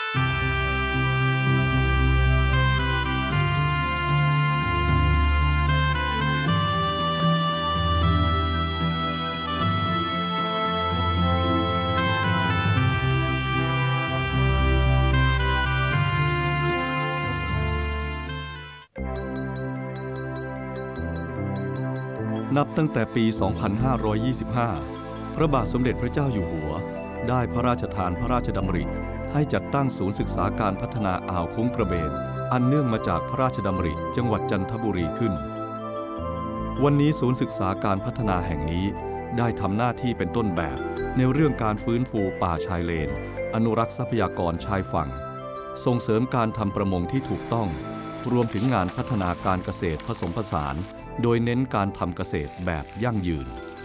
นับตั้งแต่ปี 2525 พระบาทสมเด็จพระเจ้าอยู่หัวได้พระราชทานพระราชดำริให้จัดตั้งศูนย์ศึกษาการพัฒนาอ่าวคุ้งกระเบนอันเนื่องมาจากพระราชดำริจังหวัดจันทบุรีขึ้นวันนี้ศูนย์ศึกษาการพัฒนาแห่งนี้ได้ทำหน้าที่เป็นต้นแบบในเรื่องการฟื้นฟูป่าชายเลนอนุรักษ์ทรัพยากรชายฝั่งส่งเสริมการทำประมงที่ถูกต้องรวมถึงงานพัฒนาการเกษตรผสมผสานโดยเน้นการทำเกษตรแบบยั่งยืน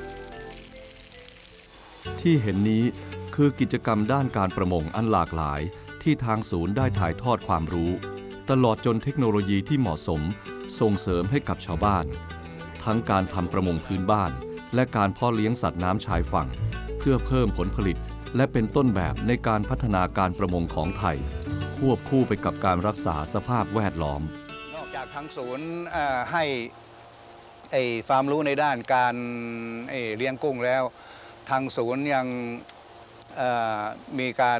ที่เห็นนี้คือกิจกรรมด้านการประมงอันหลากหลายที่ทางศูนย์ได้ถ่ายทอดความรู้ตลอดจนเทคโนโลยีที่เหมาะสมส่งเสริมให้กับชาวบ้านทั้งการทำประมงพื้นบ้านและการเพาะเลี้ยงสัตว์น้ำชายฝั่งเพื่อเพิ่มผลผลิตและเป็นต้นแบบในการพัฒนาการประมงของไทยควบคู่ไปกับการรักษาสภาพแวดล้อมนอกจากทางศูนย์ให้ความรู้ในด้านการเลี้ยงกุ้งแล้วทางศูนย์ยังมีการ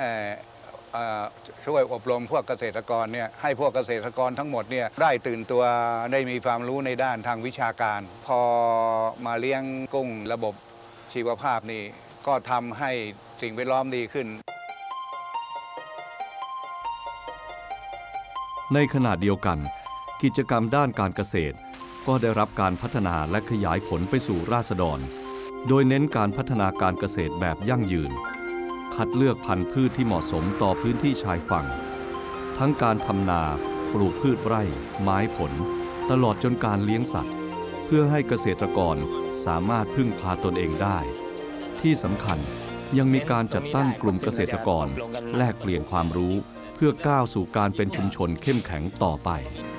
ช่วยอบรมพวกเกษตรกรเนี่ยให้พวกเกษตรกรทั้งหมดเนี่ยได้ตื่นตัวได้มีความรู้ในด้านทางวิชาการพอมาเลี้ยงกุ้งระบบชีวภาพนี่ก็ทำให้สิ่งแวดล้อมดีขึ้นในขณะเดียวกันกิจกรรมด้านการเกษตรก็ได้รับการพัฒนาและขยายผลไปสู่ราษฎรโดยเน้นการพัฒนาการเกษตรแบบยั่งยืนคัดเลือกพันธุ์พืชที่เหมาะสมต่อพื้นที่ชายฝั่งทั้งการทำนาปลูกพืชไร่ไม้ผลตลอดจนการเลี้ยงสัตว์เพื่อให้เกษตรกรสามารถพึ่งพาตนเองได้ที่สำคัญยังมีการจัดตั้งกลุ่มเกษตรกรแลกเปลี่ยนความรู้เพื่อก้าวสู่การเป็นชุมชนเข้มแข็งต่อไป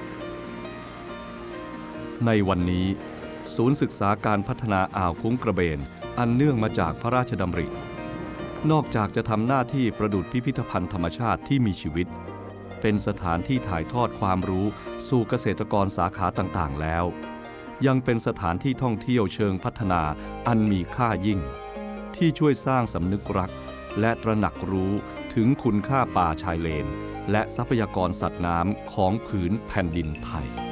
ในวันนี้ศูนย์ศึกษาการพัฒนาอ่าวคุ้งกระเบนอันเนื่องมาจากพระราชดำรินอกจากจะทำหน้าที่ประดุจพิพิธภัณฑ์ธรรมชาติที่มีชีวิตเป็นสถานที่ถ่ายทอดความรู้สู่เกษตรกรสาขาต่างๆแล้วยังเป็นสถานที่ท่องเที่ยวเชิงพัฒนาอันมีค่ายิ่งที่ช่วยสร้างสำนึกรักและตระหนักรู้ถึงคุณค่าป่าชายเลนและทรัพยากรสัตว์น้ำของผืนแผ่นดินไทย